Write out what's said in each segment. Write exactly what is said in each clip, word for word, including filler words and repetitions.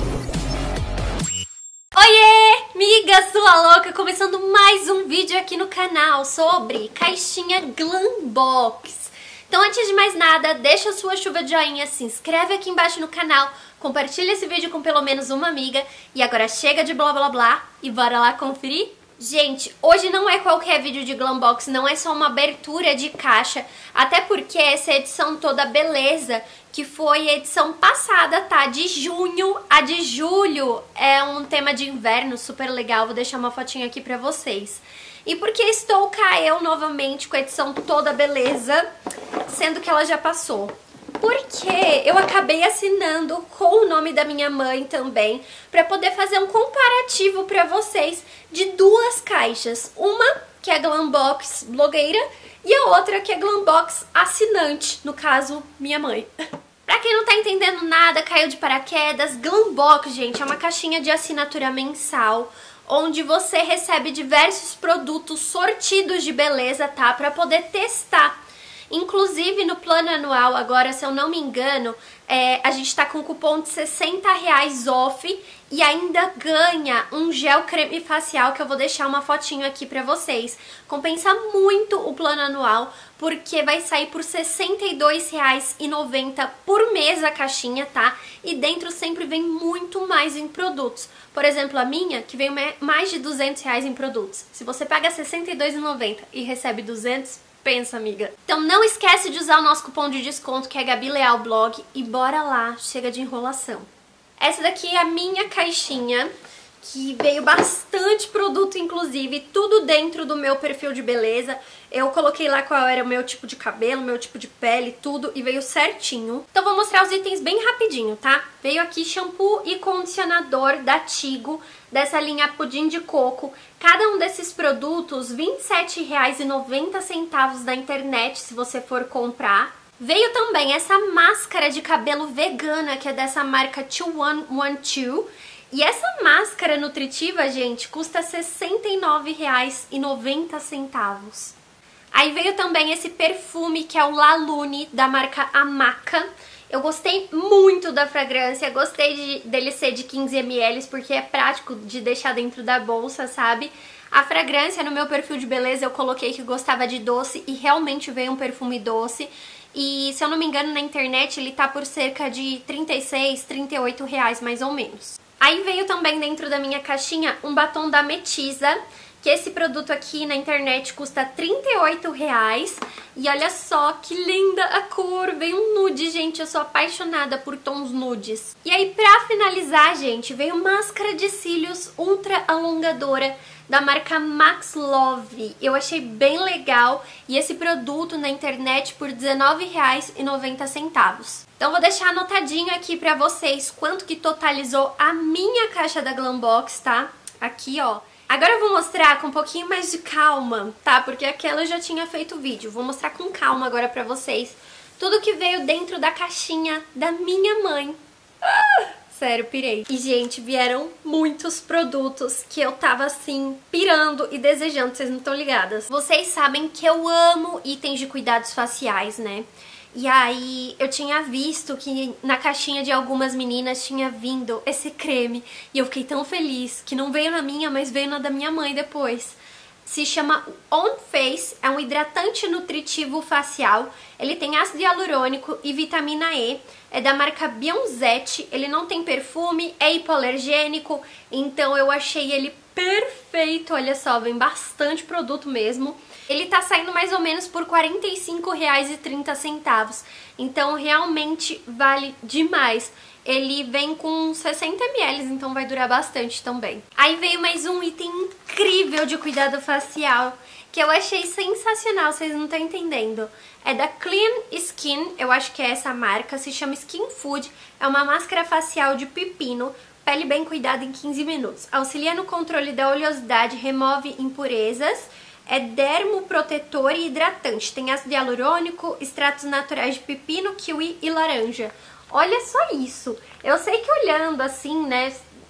Oiê, miga sua louca, começando mais um vídeo aqui no canal sobre caixinha Glambox. Então antes de mais nada, deixa a sua chuva de joinha, se inscreve aqui embaixo no canal, compartilha esse vídeo com pelo menos uma amiga e agora chega de blá blá blá e bora lá conferir? Gente, hoje não é qualquer vídeo de Glambox, não é só uma abertura de caixa, até porque essa edição toda beleza, que foi a edição passada, tá? De junho a de julho, é um tema de inverno super legal, vou deixar uma fotinha aqui pra vocês. E por que estou cá eu novamente com a edição toda beleza, sendo que ela já passou? Porque eu acabei assinando com o nome da minha mãe também, para poder fazer um comparativo para vocês de duas caixas. Uma que é Glambox blogueira e a outra que é Glambox assinante, no caso, minha mãe. Pra quem não tá entendendo nada, caiu de paraquedas, Glambox, gente, é uma caixinha de assinatura mensal, onde você recebe diversos produtos sortidos de beleza, tá? Pra poder testar. Inclusive no plano anual, agora se eu não me engano, é, a gente tá com cupom de sessenta reais off e ainda ganha um gel creme facial que eu vou deixar uma fotinho aqui pra vocês. Compensa muito o plano anual, porque vai sair por sessenta e dois reais e noventa centavos por mês a caixinha, tá? E dentro sempre vem muito mais em produtos. Por exemplo, a minha, que vem mais de duzentos reais em produtos. Se você paga sessenta e dois reais e noventa centavos e recebe duzentos, pensa, amiga. Então não esquece de usar o nosso cupom de desconto, que é Gabi Leal Blog, e bora lá, chega de enrolação. Essa daqui é a minha caixinha, que veio bastante produto, inclusive, tudo dentro do meu perfil de beleza. Eu coloquei lá qual era o meu tipo de cabelo, meu tipo de pele, tudo, e veio certinho. Então vou mostrar os itens bem rapidinho, tá? Veio aqui shampoo e condicionador da Tigo, dessa linha pudim de coco. Cada um desses produtos, vinte e sete reais e noventa centavos na internet, se você for comprar. Veio também essa máscara de cabelo vegana, que é dessa marca two one one two. E essa máscara nutritiva, gente, custa sessenta e nove reais e noventa centavos. Aí veio também esse perfume, que é o La Lune, da marca Amaca. Eu gostei muito da fragrância, gostei de, dele ser de quinze mililitros, porque é prático de deixar dentro da bolsa, sabe? A fragrância, no meu perfil de beleza, eu coloquei que gostava de doce e realmente veio um perfume doce. E, se eu não me engano, na internet ele tá por cerca de trinta e seis, trinta e oito reais, mais ou menos. Aí veio também dentro da minha caixinha um batom da Metisa, que esse produto aqui na internet custa trinta e oito reais. E olha só que linda a cor, veio um nude, gente, eu sou apaixonada por tons nudes. E aí pra finalizar, gente, veio máscara de cílios ultra alongadora da marca Max Love. Eu achei bem legal e esse produto na internet por dezenove reais e noventa centavos. Então vou deixar anotadinho aqui pra vocês quanto que totalizou a minha caixa da Glambox, tá? Aqui, ó. Agora eu vou mostrar com um pouquinho mais de calma, tá? Porque aquela eu já tinha feito vídeo. Vou mostrar com calma agora pra vocês tudo que veio dentro da caixinha da minha mãe. Ah, sério, pirei. E, gente, vieram muitos produtos que eu tava, assim, pirando e desejando. Vocês não estão ligadas? Vocês sabem que eu amo itens de cuidados faciais, né? E aí eu tinha visto que na caixinha de algumas meninas tinha vindo esse creme. E eu fiquei tão feliz que não veio na minha, mas veio na da minha mãe depois. Se chama On Face, é um hidratante nutritivo facial. Ele tem ácido hialurônico e vitamina E. É da marca Bionzette. Ele não tem perfume, é hipoalergênico. Então eu achei ele perfeito. Olha só, vem bastante produto mesmo. Ele tá saindo mais ou menos por quarenta e cinco reais e trinta centavos. Então realmente vale demais. Ele vem com sessenta mililitros, então vai durar bastante também. Aí veio mais um item incrível de cuidado facial, que eu achei sensacional, vocês não estão entendendo. É da Clean Skin, eu acho que é essa marca, se chama Skin Food. É uma máscara facial de pepino, pele bem cuidada em quinze minutos. Auxilia no controle da oleosidade, remove impurezas. É dermoprotetor e hidratante. Tem ácido hialurônico, extratos naturais de pepino, kiwi e laranja. Olha só isso. Eu sei que olhando assim, né,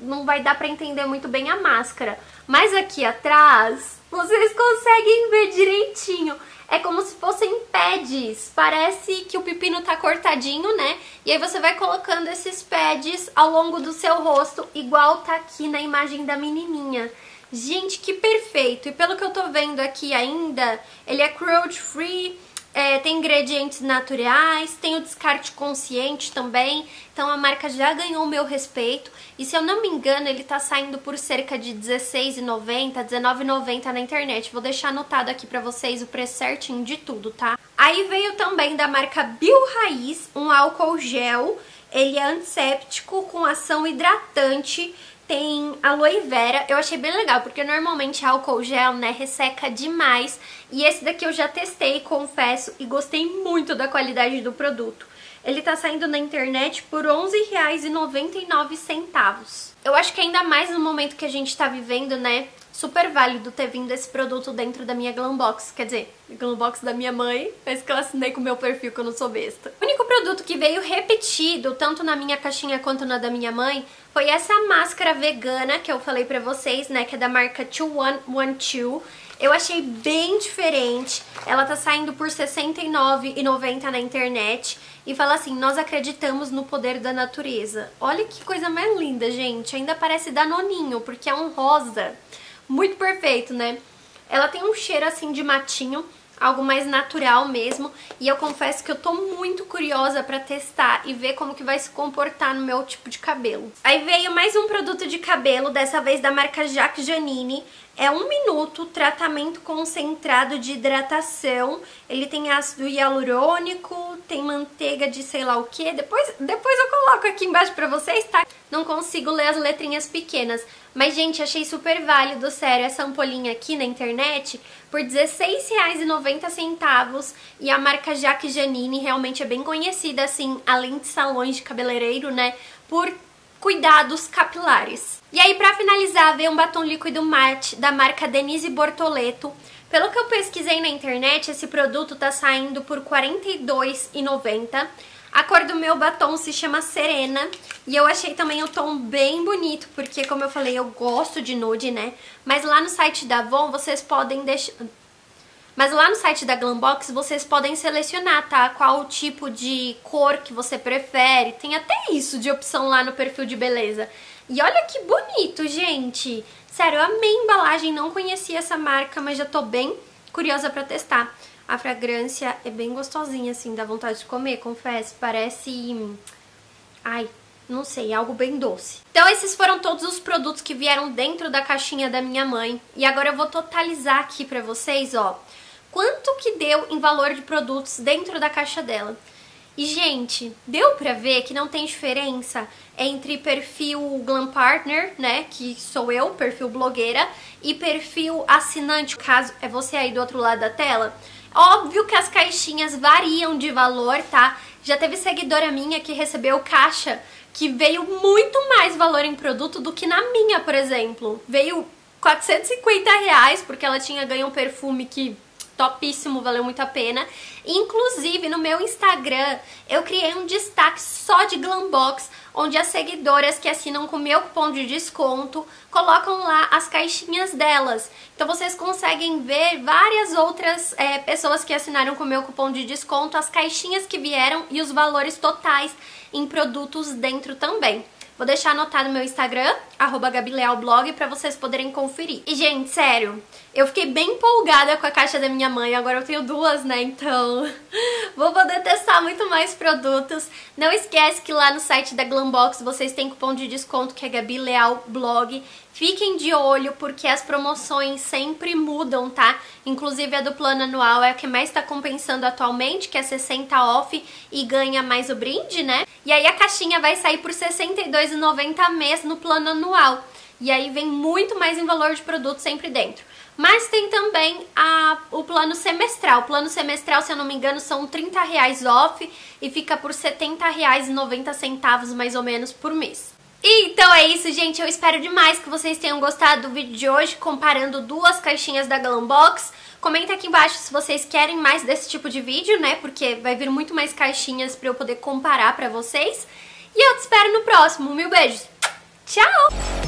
não vai dar pra entender muito bem a máscara. Mas aqui atrás, vocês conseguem ver direitinho. É como se fossem pads. Parece que o pepino tá cortadinho, né? E aí você vai colocando esses pads ao longo do seu rosto, igual tá aqui na imagem da menininha. Gente, que perfeito! E pelo que eu tô vendo aqui ainda, ele é cruelty free, é, tem ingredientes naturais, tem o descarte consciente também. Então a marca já ganhou o meu respeito. E se eu não me engano, ele tá saindo por cerca de dezesseis reais e noventa centavos, dezenove reais e noventa centavos na internet. Vou deixar anotado aqui pra vocês o preço certinho de tudo, tá? Aí veio também da marca Bioraiz um álcool gel. Ele é antisséptico com ação hidratante. Tem aloe vera, eu achei bem legal, porque normalmente álcool gel, né, resseca demais. E esse daqui eu já testei, confesso, e gostei muito da qualidade do produto. Ele tá saindo na internet por onze reais e noventa e nove centavos. Eu acho que ainda mais no momento que a gente tá vivendo, né, super válido ter vindo esse produto dentro da minha Glambox. Quer dizer, Glambox da minha mãe, mas que eu assinei com o meu perfil, que eu não sou besta. O único produto que veio repetido, tanto na minha caixinha quanto na da minha mãe, foi essa máscara vegana que eu falei pra vocês, né, que é da marca two one one two. Eu achei bem diferente. Ela tá saindo por sessenta e nove reais e noventa centavos na internet. E fala assim, nós acreditamos no poder da natureza. Olha que coisa mais linda, gente. Ainda parece danoninho, porque é um rosa. Muito perfeito, né? Ela tem um cheiro assim de matinho, algo mais natural mesmo. E eu confesso que eu tô muito curiosa pra testar e ver como que vai se comportar no meu tipo de cabelo. Aí veio mais um produto de cabelo, dessa vez da marca Jacques Janine. É um minuto, tratamento concentrado de hidratação. Ele tem ácido hialurônico, tem manteiga de sei lá o que. Depois, depois eu coloco aqui embaixo pra vocês, tá? Não consigo ler as letrinhas pequenas. Mas, gente, achei super válido, sério, essa ampolinha aqui na internet por dezesseis reais e noventa centavos. E a marca Jacques Janine realmente é bem conhecida, assim, além de salões de cabeleireiro, né, por cuidados capilares. E aí, pra finalizar, veio um batom líquido mate da marca Denise Bortoleto. Pelo que eu pesquisei na internet, esse produto tá saindo por quarenta e dois reais e noventa centavos. A cor do meu batom se chama Serena. E eu achei também o tom bem bonito, porque, como eu falei, eu gosto de nude, né? Mas lá no site da Avon, vocês podem deixar... Mas lá no site da Glambox vocês podem selecionar, tá? Qual o tipo de cor que você prefere. Tem até isso de opção lá no perfil de beleza. E olha que bonito, gente! Sério, eu amei a embalagem, não conhecia essa marca, mas já tô bem curiosa pra testar. A fragrância é bem gostosinha, assim, dá vontade de comer, confesso. Parece... Ai, não sei, algo bem doce. Então esses foram todos os produtos que vieram dentro da caixinha da minha mãe. E agora eu vou totalizar aqui pra vocês, ó, quanto que deu em valor de produtos dentro da caixa dela. E, gente, deu pra ver que não tem diferença entre perfil Glam Partner, né, que sou eu, perfil blogueira, e perfil assinante, caso é você aí do outro lado da tela. Óbvio que as caixinhas variam de valor, tá? Já teve seguidora minha que recebeu caixa que veio muito mais valor em produto do que na minha, por exemplo. Veio quatrocentos e cinquenta reais, porque ela tinha ganho um perfume que... topíssimo, valeu muito a pena. Inclusive, no meu Instagram, eu criei um destaque só de Glambox, onde as seguidoras que assinam com o meu cupom de desconto colocam lá as caixinhas delas. Então vocês conseguem ver várias outras é, pessoas que assinaram com o meu cupom de desconto, as caixinhas que vieram e os valores totais em produtos dentro também. Vou deixar anotado no meu Instagram, arroba gabilealblog, pra vocês poderem conferir. E, gente, sério, eu fiquei bem empolgada com a caixa da minha mãe. Agora eu tenho duas, né? Então vou poder testar muito mais produtos. Não esquece que lá no site da Glambox vocês têm cupom de desconto, que é gabilealblog. Fiquem de olho, porque as promoções sempre mudam, tá? Inclusive a do plano anual é a que mais tá compensando atualmente, que é sessenta off e ganha mais o brinde, né? E aí a caixinha vai sair por sessenta e dois reais e noventa centavos mês no plano anual. E aí vem muito mais em valor de produto sempre dentro. Mas tem também a, o plano semestral. O plano semestral, se eu não me engano, são trinta reais off e fica por setenta reais e noventa centavos mais ou menos por mês. Então é isso, gente. Eu espero demais que vocês tenham gostado do vídeo de hoje, comparando duas caixinhas da Glambox. Comenta aqui embaixo se vocês querem mais desse tipo de vídeo, né? Porque vai vir muito mais caixinhas pra eu poder comparar pra vocês. E eu te espero no próximo. Mil beijos! Tchau!